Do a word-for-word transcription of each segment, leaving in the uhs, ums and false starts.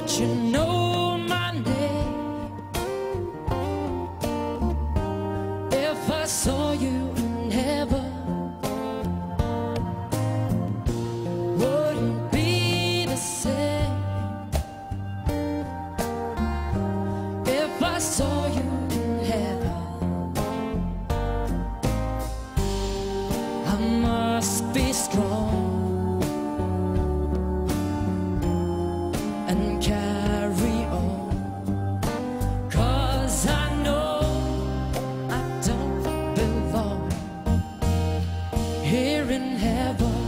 you know my name? If I saw you in heaven, wouldn't be the same. If I saw you in heaven, I must be strong and carry on, 'cause I know I don't belong here in heaven.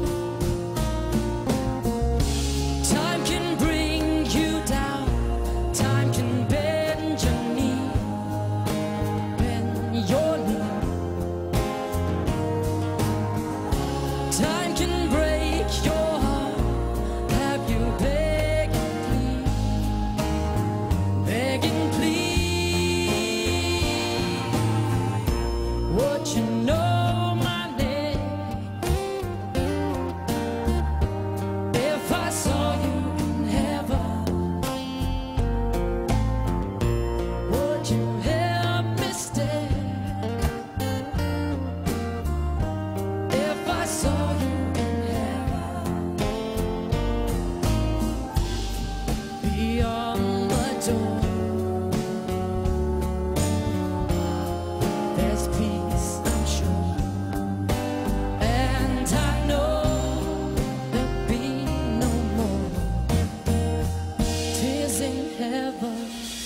Time can bring you down, time can bend your knee, bend your knee. Time can break your heart, have you beg and plead, beg and plead. Would you know my name? If I saw you in heaven, would you help me stay? If I saw you in heaven, beyond the door, there's peace, I'm sure, and I know there'll be no more tears in heaven.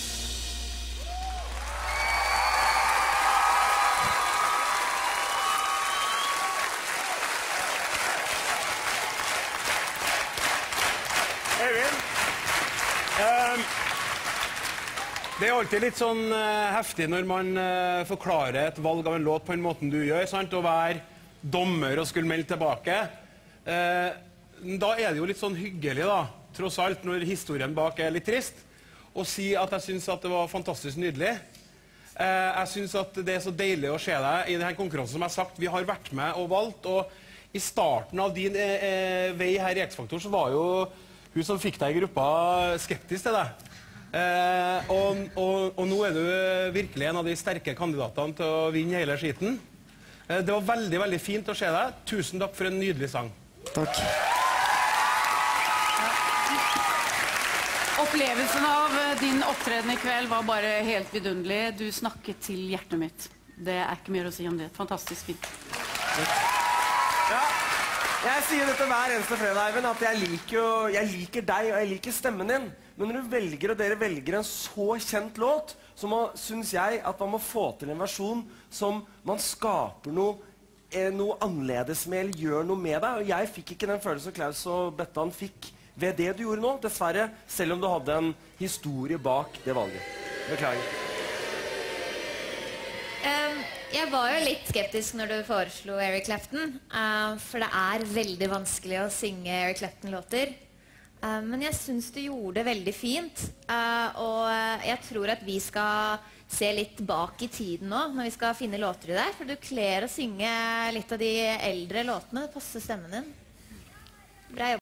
Øyvind, ehm, det er alltid litt sånn eh, heftig når man eh, forklarer et valg av en låt på en måten du gjør, sant? Å være dommer og skulle melde tilbake. Eh, da er det jo litt sånn hyggelig da, tross alt, når historien bak er litt trist, å si at jeg synes at det var fantastisk nydelig. Eh, jeg synes at det er så deilig å se deg i denne konkurransen, som jeg har sagt, vi har vært med og valgt, og i starten av din eh, eh, vei her i X-Faktor så var jo hun som fikk deg i gruppa skeptisk til deg. Eh, og, og, og nå er du virkelig en av de sterke kandidatene til å vinne hele skiten. Eh, det var veldig, veldig fint å se deg. Tusen takk for en nydelig sang. Takk. Opplevelsen av din opptreden i kveld var bare helt vidunderlig. Du snakket til hjertet mitt. Det er ikke mer å si om det. Fantastisk fint. Ja, jeg sier dette hver eneste fredag, Eivind, at jeg liker, jo, jeg liker deg, og jeg liker stemmen din. Men når du velger, og dere velger en så kjent låt, så må, synes jeg at man må få til en versjon som man skaper noe, eh, noe annerledes med, eller gjør noe med deg. Og jeg fikk ikke den følelsen Klaus og Bettan fikk ved det du gjorde nå, dessverre, selv om du hadde en historie bak det valget. Beklager. Um, jeg var jo litt skeptisk når du foreslo Eric Clapton, uh, for det er veldig vanskelig å synge Eric Clapton-låter. Uh, men jeg synes du gjorde det veldig fint, uh, og jeg tror at vi skal se litt bak i tiden nå, når vi skal finne låter i deg, for du kler å synge litt av de eldre låtene, det passer stemmen din. Bra jobb.